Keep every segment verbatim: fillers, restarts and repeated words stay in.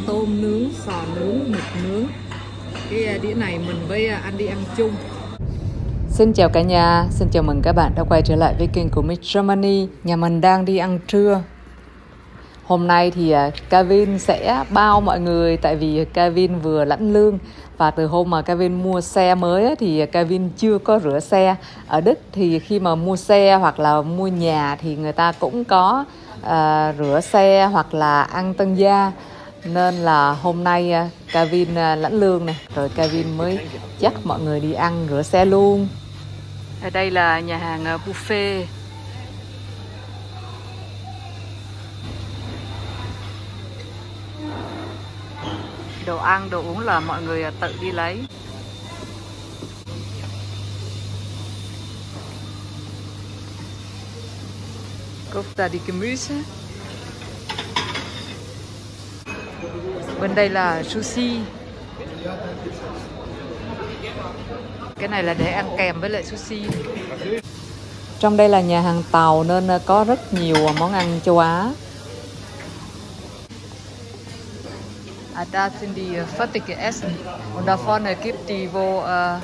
tôm nướng, sò nướng, mực nướng. Cái đĩa này mình với anh đi ăn chung. Xin chào cả nhà, xin chào mừng các bạn đã quay trở lại với kênh của Miss Germany. Nhà mình đang đi ăn trưa. Hôm nay thì Kevin sẽ bao mọi người, tại vì Kevin vừa lãnh lương. Và từ hôm mà Kevin mua xe mới thì Kevin chưa có rửa xe. Ở Đức thì khi mà mua xe hoặc là mua nhà thì người ta cũng có uh, rửa xe hoặc là ăn tân gia. Nên là hôm nay Kevin lãnh lương này, rồi Kevin mới dắt mọi người đi ăn rửa xe luôn. Ở đây là nhà hàng buffet. Đồ ăn, đồ uống là mọi người tự đi lấy. Kauft da die Gemüse. Bên đây là sushi. Cái này là để ăn kèm với lại sushi. Trong đây là nhà hàng Tàu nên có rất nhiều món ăn châu Á. Ah, da sind die fertige Essen. Und da vorne gibt die wo uh...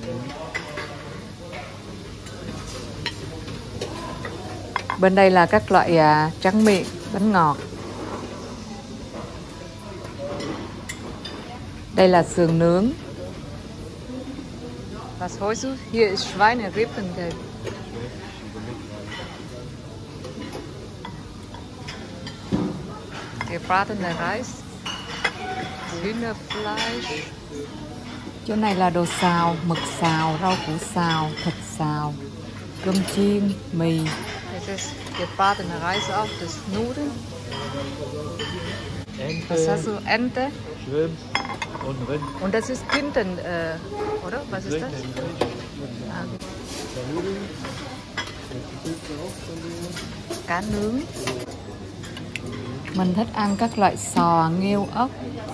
Bên đây là các loại uh, tráng miệng, bánh ngọt. Đây là sườn nướng. Was holst du? Hier ist Schweinerippen. Gebratene Reis. Hühnerfleisch. Chỗ này là đồ xào, mực xào, rau củ xào, thịt xào, cơm chiên, mì. Das ist gebratene Reis auch, das Nudeln. Ente. Was hast du? Ente? Schrimp und Rind. Und das ist Tinten, äh, oder? Was ist das? Ah, cá nướng. Mình thích ăn các loại sò, nghêu, ốc.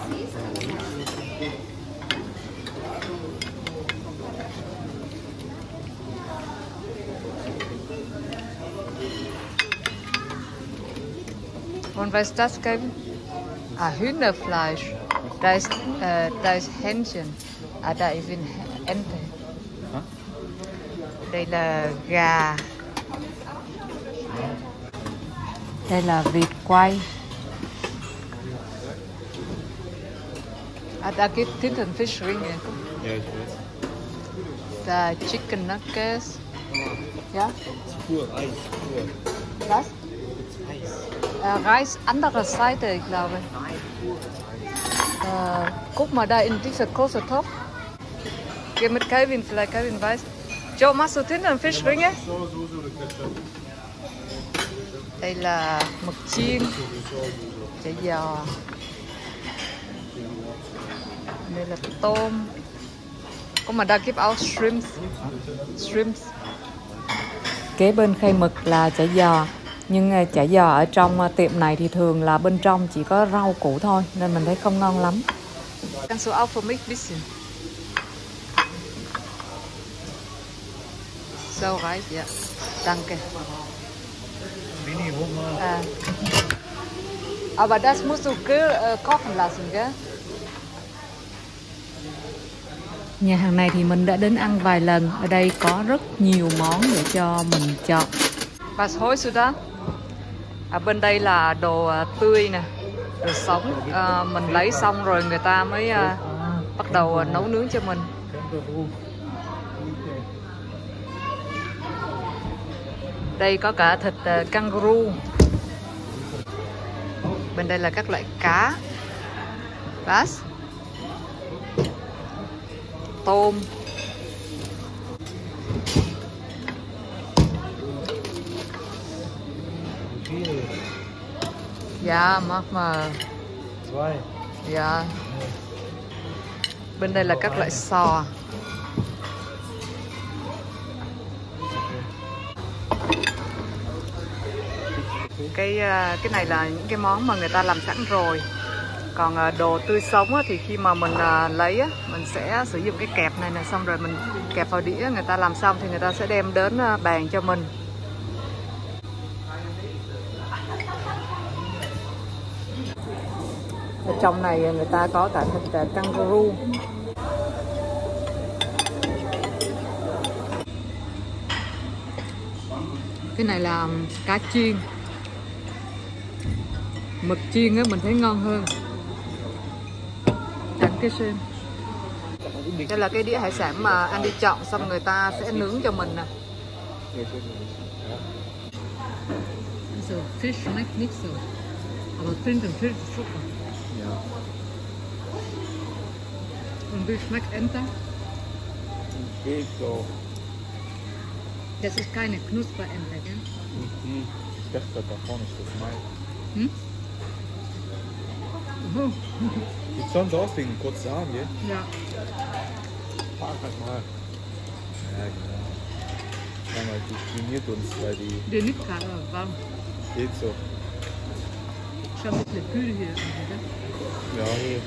Und was ist das, Kevin? Ah, Hühnerfleisch. Da ist, äh, da ist Hähnchen. Ah, da ist ein Ente. Hả? Đây là gà. Đây là vịt quay. Ah, da gibt Tintenfischringe. Ja, ich weiß. Da Chicken Nuggets. Ja? Pur Eis, pur. Was? Eis. Äh, Reis, andere Seite, ich glaube. Äh, guck mal da in dieser großen Topf. Geh mit Kevin, vielleicht Kevin weiß. Joe, machst du Tintenfischringe? Đây là mực chiên, chả giò. Đây là tôm. Có mà da gibt auch shrimps. Shrimps. Kế bên khay mực là chả giò. Nhưng chả giò ở trong tiệm này thì thường là bên trong chỉ có rau củ thôi, nên mình thấy không ngon lắm. Kannst du auch für mich bisschen? So reich, ja. Danke. Mini Hunger. Ah. Aber das musst du uh, kochen lassen, gell? Nhà hàng này thì mình đã đến ăn vài lần. Ở đây có rất nhiều món để cho mình chọn. Was holst du da? À, bên đây là đồ tươi nè, đồ sống. À, mình lấy xong rồi người ta mới à, bắt đầu nấu nướng cho mình. Đây có cả thịt uh, kangaroo. Bên đây là các loại cá. Bass. Tôm. Dạ, mắc mà. Dạ. Bên đây là các loại sò. Cái cái này là những cái món mà người ta làm sẵn rồi. Còn đồ tươi sống thì khi mà mình lấy mình sẽ sử dụng cái kẹp này nè, xong rồi mình kẹp vào đĩa, người ta làm xong thì người ta sẽ đem đến bàn cho mình. Ở trong này người ta có cả thịt kangaroo. Cái này là cá chiên. Mực chiên á mình thấy ngon hơn. Đặt cái xem. Đây là cái đĩa hải sản mà anh đi chọn xong người ta sẽ nướng cho mình nè. So fish schmeckt nicht so. Aber trinken Fisch ist super. Ja. Und wie schmeckt Ente? Geht so. Das ist keine Knusperente, gell? Die, ich dachte, da vorne ist das Mai. Hm? Oh. Sieht sonst aus wegen kurzen Armen, gell? Ja. Fahr halt mal. Ja, genau. Schau mal, die trainiert uns, weil die Die nicht gerade warm. geht so. Schon ein bisschen kühl hier. Gell? Ja, hier.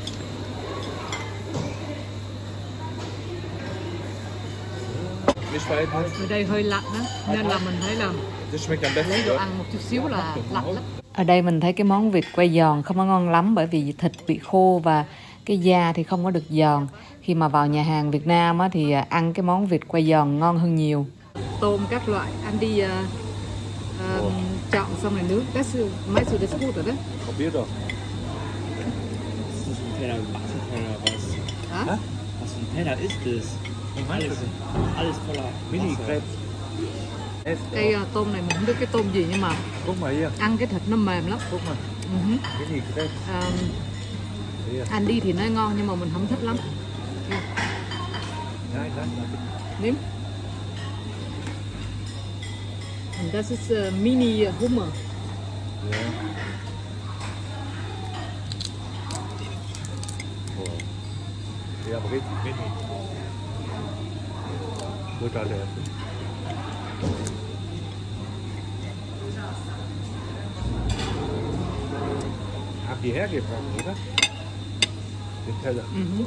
Nicht verhältnis. Ở đây hơi lạnh á, nên là mình thấy là Das schmeckt am lấy besten. đồ oder? ăn một chút xíu là lạnh lắm. Ở đây mình thấy cái món vịt quay giòn không có ngon lắm bởi vì thịt bị khô và cái da thì không có được giòn. Khi mà vào nhà hàng Việt Nam á, thì ăn cái món vịt quay giòn ngon hơn nhiều. Tôm các loại, anh đi uh, uh, chọn xong rồi nướng. Das ist meinst du das gut, oder? Probier doch. Was für ein Teller, Wasserteller, was? Hả? Was für ein Teller ist das? Alles, alles voller Mini Wasser. Krebs. Ess Cái doch. uh, tôm này mình không biết cái tôm gì nhưng mà Guck mal hier. ăn cái thịt nó mềm lắm. Guck mal. Uh-huh. Mini Krebs. Um, Hier. anh đi thì nói ngon nhưng mà mình không thích lắm. Nein, nein, nein. Nimm. Und das ist uh, Mini Hummer. Ja. Boah. Ja, aber richtig mini. Gut, alle essen. Haben die hergebracht, oder? Den Teller. Uh-huh.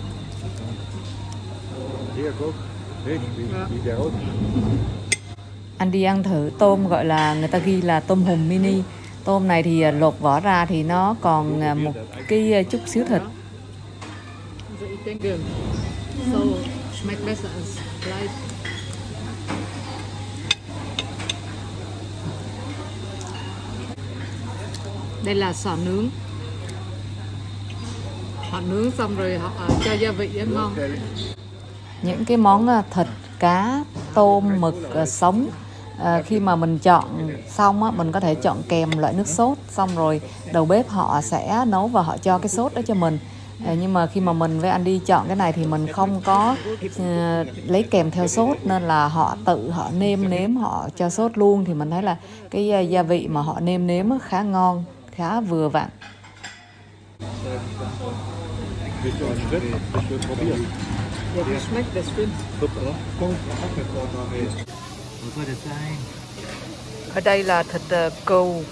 Hier, guck. Richtig, wie, Ja. wie der aussieht. Anh đi ăn thử tôm gọi là người ta ghi là tôm hùm mini. Tôm này thì lột vỏ ra thì nó còn một cái chút xíu thịt. Also ich denke, so schmeckt besser als Fleisch. Đây là sò nướng. Họ nướng xong rồi họ uh, cho gia vị ăn ngon. Những cái món à, thịt, cá, tôm, mực à, sống à, khi mà mình chọn xong á, mình có thể chọn kèm loại nước sốt, xong rồi đầu bếp họ sẽ nấu và họ cho cái sốt đó cho mình. À, nhưng mà khi mà mình với anh đi chọn cái này thì mình không có à, lấy kèm theo sốt nên là họ tự họ nêm nếm họ cho sốt luôn, thì mình thấy là cái à, gia vị mà họ nêm nếm á, khá ngon, khá vừa vặn. Willst du einen Schritt? Ich will probieren. Ja, wie schmeckt das stimmt? Super. Wo soll das sein? Ở đây là thịt à, cừu.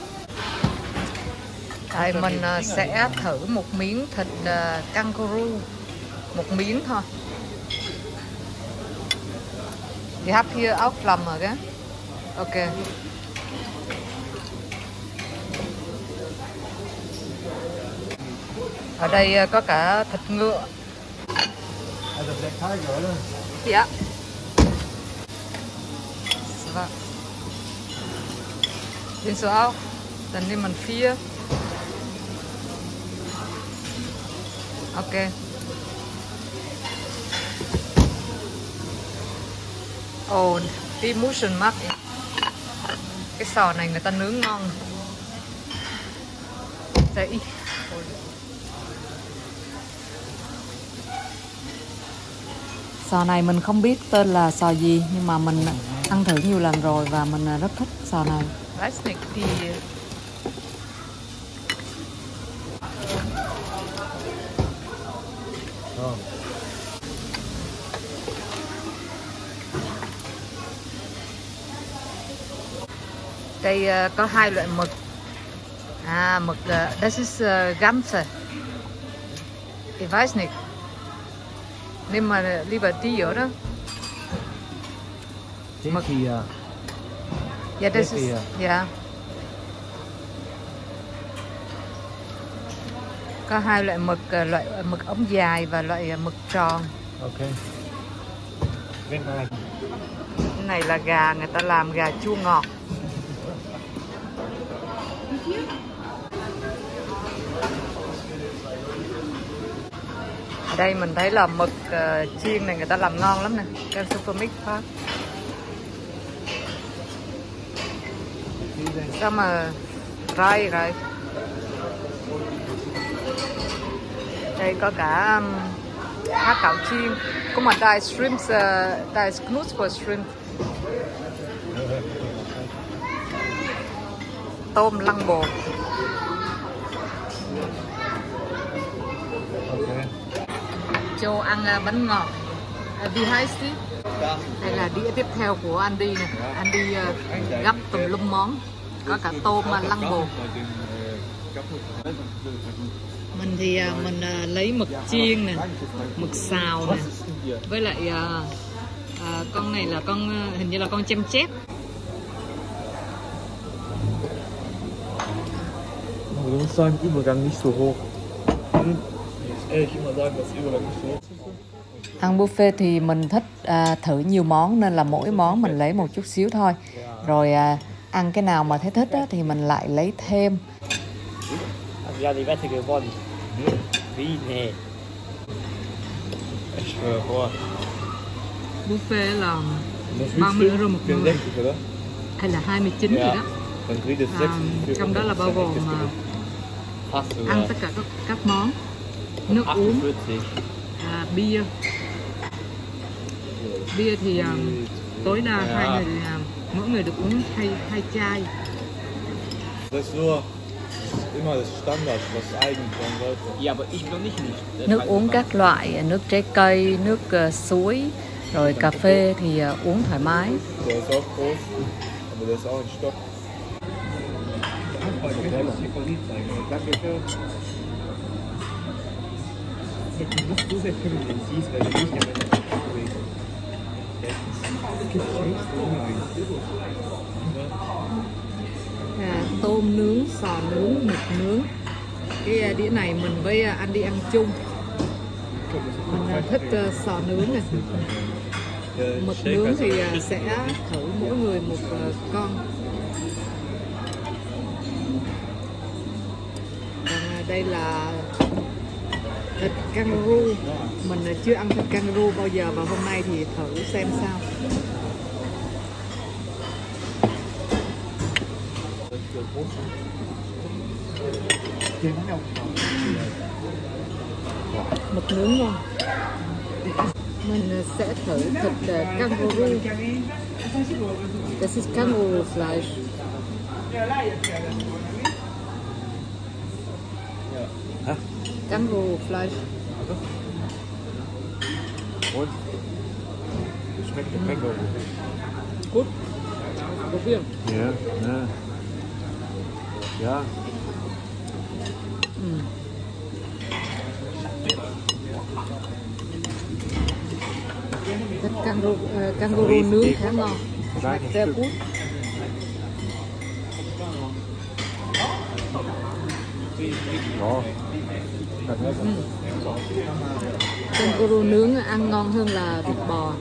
Đây mình à, sẽ thử một miếng thịt à, kangaroo, một miếng thôi. Die habt hier auch Flamme, gell? Okay. Ở đây à, có cả thịt ngựa. Also der Tiger, oder? Dạ. Vâng. Willst du auch? Dann nehmen vier. Okay. Ồ, die Muscheln mag ich. Cái sò này người ta nướng ngon. Để ich. Sò này mình không biết tên là sò gì nhưng mà mình ăn thử nhiều lần rồi và mình rất thích sò này. Weiß nicht, die Ja. Đây uh, có hai loại mực. À, mực uh, das ist uh, Ganze. Ich weiß nicht. Nimm mal lieber die, oder? Den Mực. hier. Ja, das Der ist hier. ja. Có hai loại mực, loại mực ống dài và loại mực tròn. Ok. Bên này. Cái này là gà, người ta làm gà chua ngọt. Ở đây mình thấy là mực uh, chiên này người ta làm ngon lắm nè. Ken Supermix Park. Sao mà rai rồi. Đây có cả um, há cảo chiên. Có mà đài shrimp, uh, đài knus for shrimp. Tôm lăng bột. Ok. Châu ăn uh, bánh ngọt. Uh, Wie heißt die? Đây là đĩa tiếp theo của Andy nè. Andy uh, gấp tùm lum món. Có cả tôm uh, lăng bột. Mình thì uh, mình uh, lấy mực chiên nè, mực xào nè. Với lại uh, uh, con này là con uh, hình như là con chem chép. Man muss sagen, Übergang nicht so hoch. Ehrlich immer sagen, dass Übergang nicht so hoch. Ăn buffet thì mình thích à, thử nhiều món nên là mỗi món mình lấy một chút xíu thôi. Rồi à, ăn cái nào mà thấy thích á, thì mình lại lấy thêm. Ja, die Wette gewonnen. Wie? Nee. Ich schwöre, boah. Buffet là Das ba mươi euro một người. vierundsechzig, oder? Hay là hai mươi chín gì đó. Dann kriegt es À, sechsundvierzig. trong đó là bao gồm mà Fast ăn sogar. tất cả các, các món. Nước uống, achtundvierzig. à, bia. Bia thì à, tối đa hai người thì, à, mỗi người được uống hai hai chai. Das ist nur immer das Standard, was eigen sein sollte. Ja, aber ich will nicht nicht. Nước uống các loại, nước trái cây, nước uh, suối, rồi cà phê thì uh, uống thoải mái. Der ist auch groß, aber der ist auch ein Stock. À, tôm nướng, sò nướng, mực nướng. Cái đĩa này mình với anh đi ăn chung. Mình thích uh, sò nướng này. Mực nướng thì uh, sẽ thử mỗi người một uh, con. Còn uh, đây là thịt kangaroo. Mình uh, chưa ăn thịt kangaroo bao giờ và hôm nay thì thử xem sao. Mực nướng ngon. Mình sẽ thử thịt uh, kangaroo. This is kangaroo flesh. Hä? Kangaroo flesh. Und? Das schmeckt der Känguru. Gut. Probieren. Ja, ne. Ja. Mm. Thịt kangaroo, uh, kangaroo nướng khá ngon. Schmeckt sehr gut. Ja. Mm. Kangaroo nướng ăn ngon hơn là thịt bò.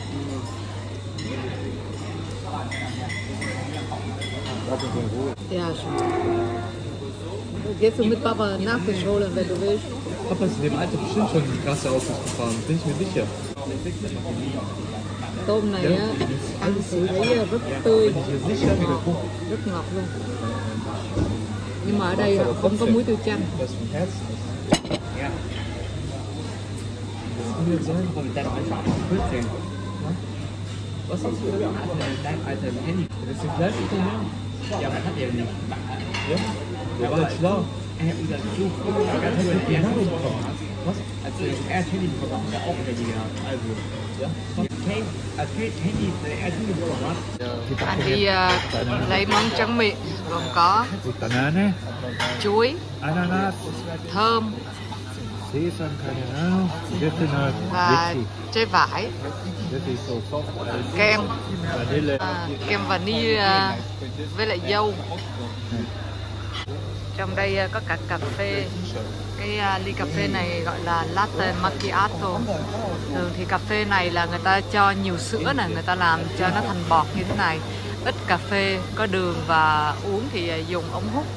Das ist ein Ruhe. Ja, schon. Gehst du mit Papa nachholen, wenn du willst? Papa ist in dem Alter bestimmt schon die krasse Autos gefahren, bin ich mir sicher. Tôm này á, ăn xử lý rất tươi, ngọt, rất ngọt luôn. Nhưng mà ở đây họ không có muối tiêu chanh. Das ist vom Herzen. Ja. Wir sollen von deinem Alter vierzehn. Was hast du für dein Alter im Handy? Das ist die gleiche Italiener. Ja, aber hat er nicht. Ja? Der war halt schlau. Er hat unser Besuch. Er hat er Handy bekommen. Was? Als er das Handy bekommen hat, hat er auch Handy gehabt. Also, ja. Als Handy er Handy bekommen hat. Anh đi uh, lấy món tráng miệng gồm có Banane, chuối, Ananas, thơm Sesam, keine Ahnung. Das sind halt và Litchi. trái vải, Das ist so soft. kem, Vanille. à, kem vanille uh, với lại dâu. Trong đây có cả cà phê. Cái ly cà phê này gọi là latte macchiato. Thường thì cà phê này là người ta cho nhiều sữa này, người ta làm cho nó thành bọt như thế này. Ít cà phê, có đường và uống thì dùng ống hút.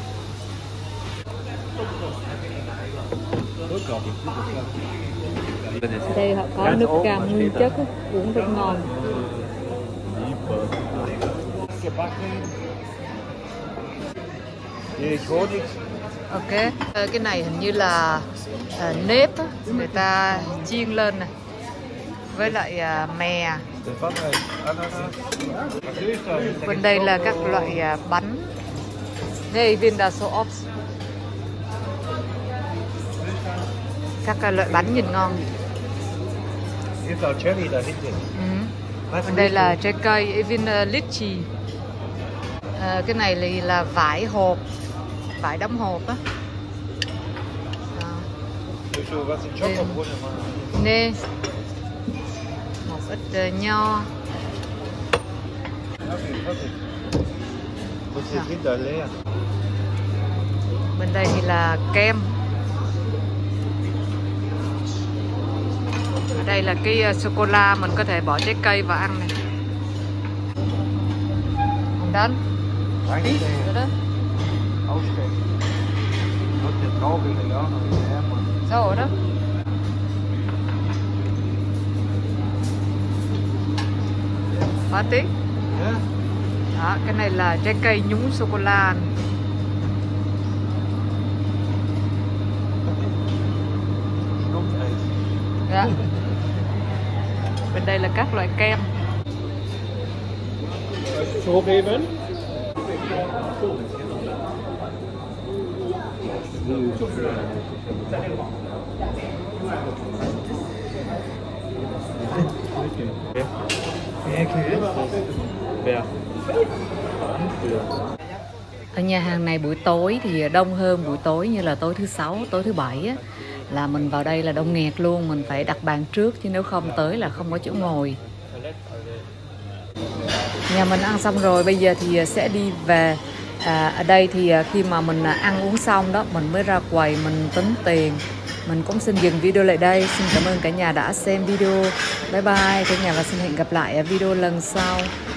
Đây họ có nước cam nguyên chất, uống rất ngon. Ok, cái này hình như là uh, nếp á, người ta chiên lên này, với lại uh, mè. Bên đây là các loại uh, bánh. Đây Vinda so ops. Các uh, loại bánh nhìn ngon. Ừ. Bên đây là trái cây, even uh, lychee. Uh, cái này là, là vải hộp, vải đóng hộp á. Nê, một ít uh, nho. Bên đây thì là kem. Ở đây là cái uh, sô-cô-la, mình có thể bỏ trái cây vào ăn này. Không đến. Đó. Sao đó? Ba tí. Đó, cái này là trái cây nhúng sô-cô-la. Đó. Bên đây là các loại kem. Ở nhà hàng này buổi tối thì đông hơn buổi tối như là tối thứ sáu, tối thứ bảy á, là mình vào đây là đông nghẹt luôn, mình phải đặt bàn trước chứ nếu không tới là không có chỗ ngồi. Nhà mình ăn xong rồi, bây giờ thì sẽ đi về. À, ở đây thì khi mà mình ăn uống xong đó, mình mới ra quầy mình tính tiền. Mình cũng xin dừng video lại đây. Xin cảm ơn cả nhà đã xem video. Bye bye cả nhà và xin hẹn gặp lại ở video lần sau.